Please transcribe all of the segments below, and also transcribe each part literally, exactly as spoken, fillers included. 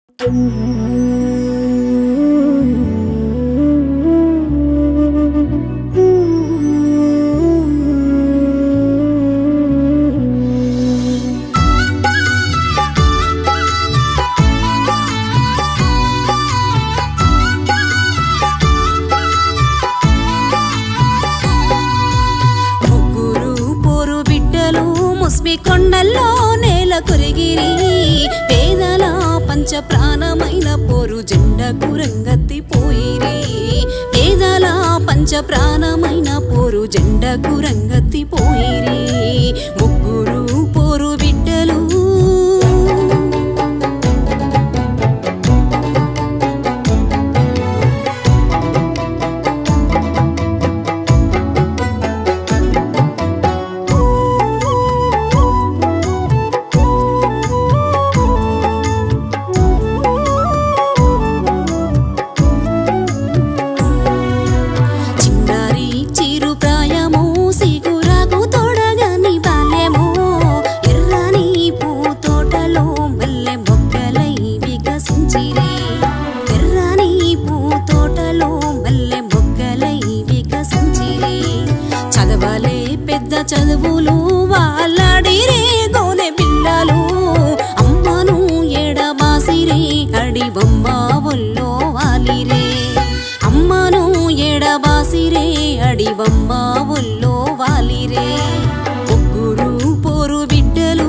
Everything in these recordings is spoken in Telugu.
కొండల్లో నేల కొరిగిరి పేదల పంచ ప్రాణమైన పోరు జెండకు రంగెత్తి పోయిరి పేదల పంచ ప్రాణమైన పోరు జెండకు రంగెత్తి పోయిరి ముగ్గురు పోరు బిడ్డలు చదువులు వాళ్ళడిరే గోనె పిల్లలు అమ్మను ఎడబాసిరే అడిబొమ్మ ఒల్లో వాలిరే అమ్మను ఎడబాసిరే అడిబొమ్మ ఒల్లో వాలిరే ముగ్గురు పోరు బిడ్డలు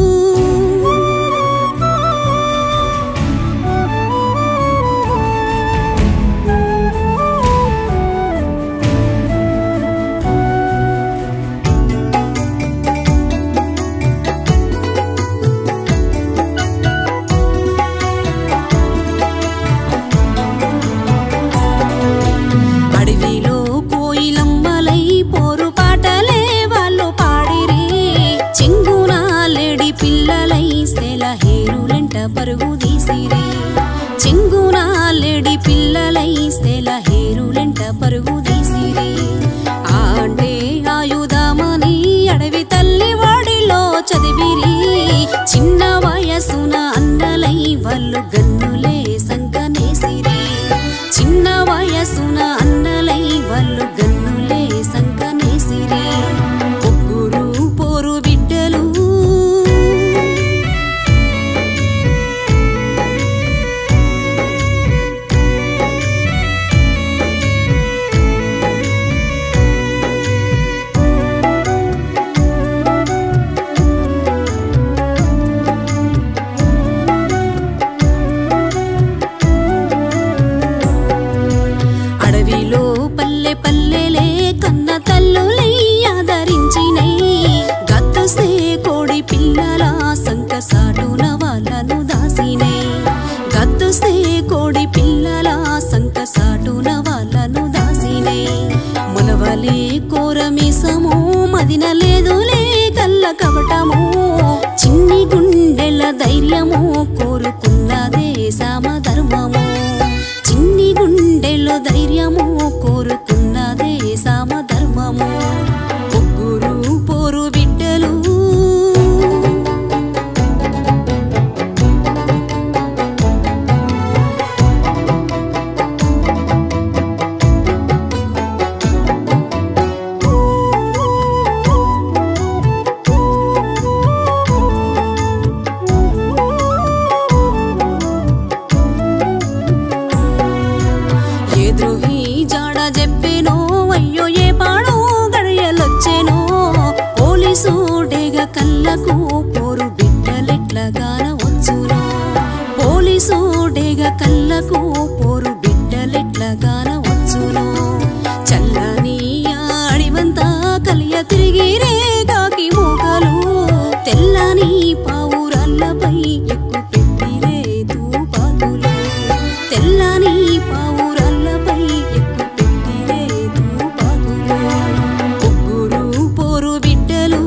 పరుగు తీసిరే చెంగునాలెడి పిల్లలై సెల హేరులెంట పరుగు తీసిరే అంటే ఆయుధమని అడవి తల్లి వాడిలో చదివిరి చిన్న వయసున అన్నలై వాళ్ళు గన్నులే సంకనేసిరే చిన్న వయసున అన్నలై వాళ్ళు గన్నులే సంకనేసిరే ముగ్గురు పోరు బిడ్డలు పల్లెలే కన్న తల్లులై ఆదరించినై గత్తుసే కోడి పిల్లల సంక సాటున వాళ్ళను దాసినై గత్తుసే కోడి పిల్లల సంక సాటున వాళ్ళను దాసినై మునవలే కోరమిసము మదిన లేదులే కల్ల కవటము చిన్ని గుండెల ధైర్యము కోరుకున్నదే సమధర్మము చిన్ని గుండెలో ధైర్యము కోరుకున్నదే సమధర్మము ముగ్గురు పోరు బిడ్డలు పోలీసుడేగా కళ్ళకు పోరు బిడ్డలెట్లగాన వచ్చునో పోలీసుడేగా కళ్ళకు పోరు బిడ్డలెట్లగాన వచ్చునో చల్లని అడివంతా కలియ తిరిగిరే కాకి మూకలు తెల్లని పావురాళ్ళపై ఎక్కు పెట్టిరే తూపాతులు తెల్లని పావురాళ్ళపై ఎక్కు పెట్టిరే తూపాతులు ముగ్గురు పోరు బిడ్డలు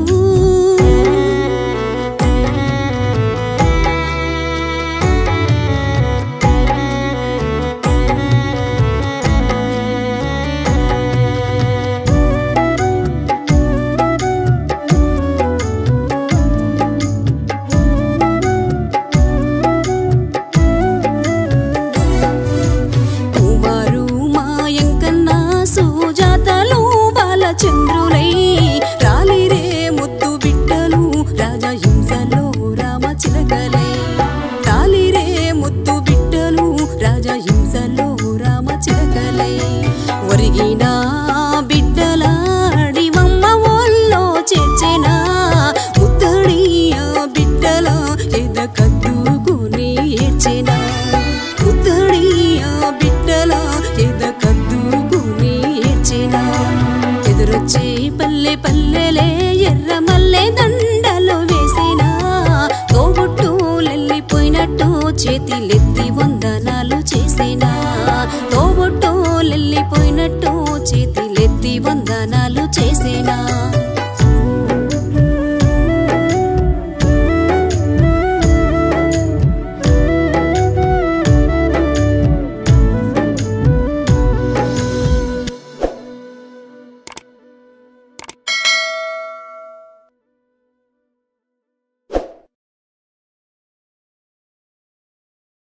మొదలై ఒరిగిన బిడ్డలాడి మమ్మ ఒళ్ళో చేర్చెనా ముద్దడియ బిడ్డల ఎద కద్దుకుని ఏడ్చెనా ముద్దడియ బిడ్డల ఎద కద్దుకుని ఏడ్చెనా ఎదురొచ్చే పల్లె పల్లెలే ఎర్ర మల్లె దండలు వేసినా తోబుట్టులెళ్ళిపోయినట్టు చేతిలెత్తి వందనాలు చేసేనా